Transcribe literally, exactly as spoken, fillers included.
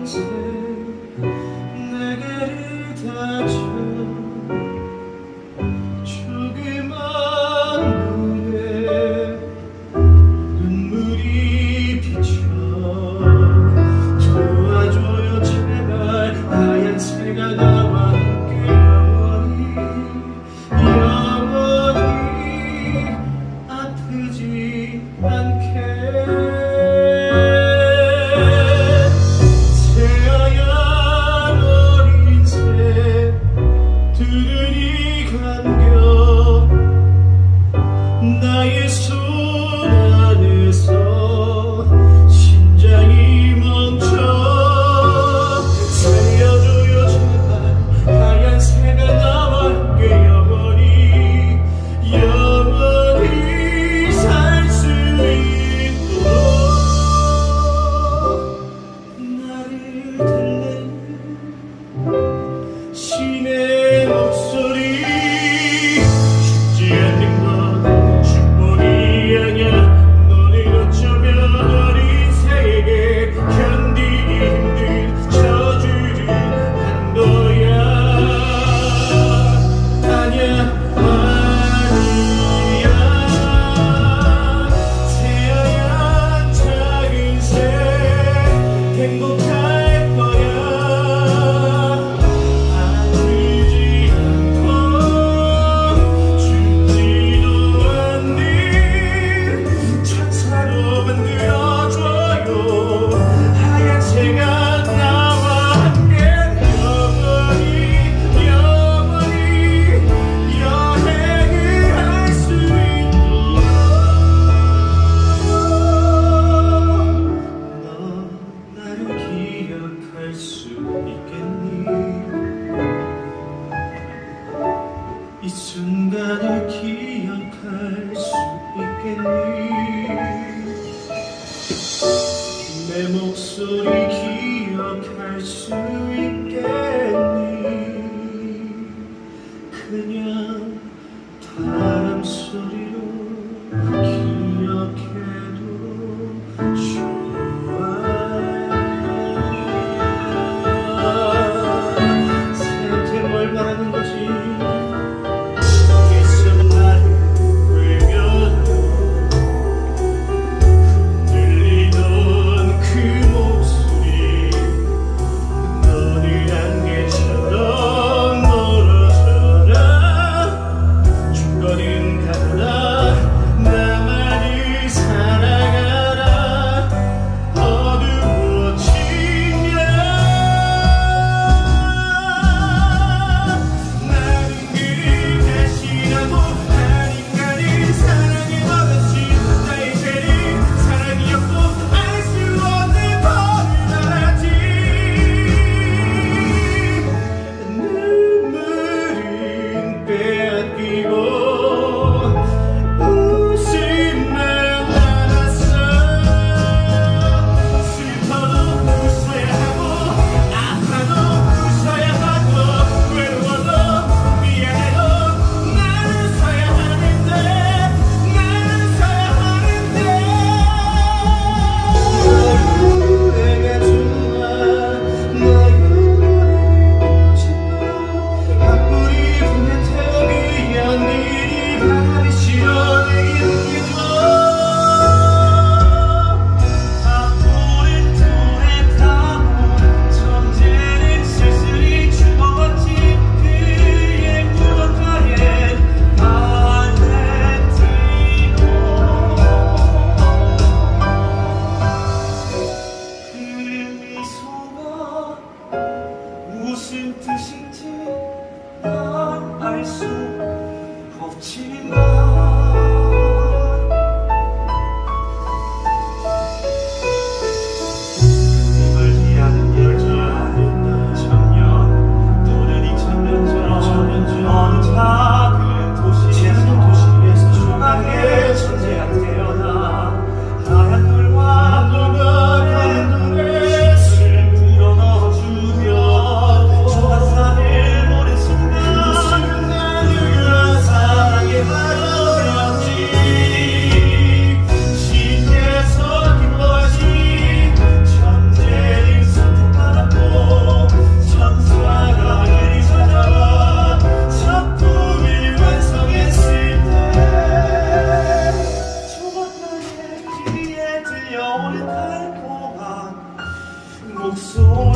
밤새 내게를 다져 조그만 눈에 눈물이 비쳐 도와줘요 제발 하얀 새가 나와 함께 영원히 영원히 아프지 않게 나의 손 안에서 심장이 멈춰 살려줘요 제발 하얀 새가 나와 함께 영원히 영원히 살 수 있도록 나를 달래는 신의 목소리 죽지 않는 것 행복할 거야 아프지 않고 죽지도 않는 천사로 만들어줘요 하얀 새가 나와 함께 영원히 영원히 여행을 할 수 있도록 너 나를 기억할 수 있겠니 이 순간을 기억할 수 있겠니 내 목소리 기억할 수 있겠니 그냥 바람 소리로 기억해도 좋아 새한테 뭘 바라는 거지 있으면 나를 외면하고 흔들리던 그 목소리 너를 겨울의 달콤한 목소리